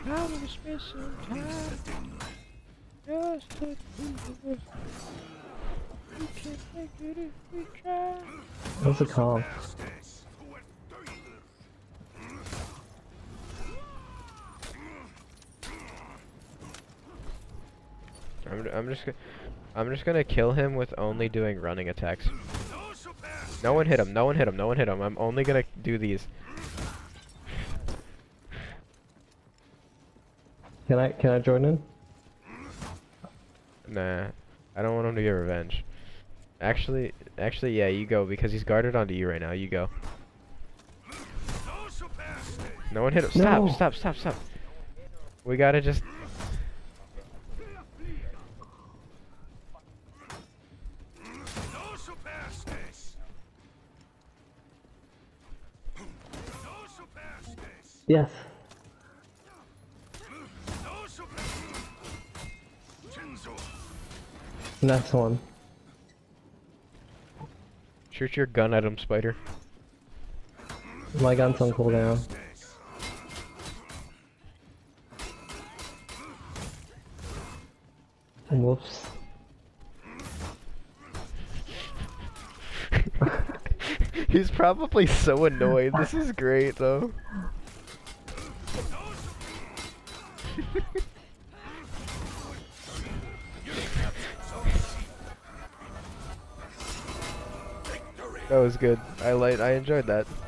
I'm gonna spend some time just to do it. We can make it if we try. What's the call? I'm just gonna kill him with only doing running attacks. No one hit him. No one hit him. No one hit him. I'm only gonna do these. Can I join in? Nah, I don't want him to get revenge. Actually, yeah, you go because he's guarded onto you right now. You go. No one hit him. Stop! No. Stop! Stop! Stop! We gotta just. Yes. Next one. Shoot your gun at him, Spider. My gun's on cooldown. Whoops. He's probably so annoyed. This is great, though. That was good. I enjoyed that.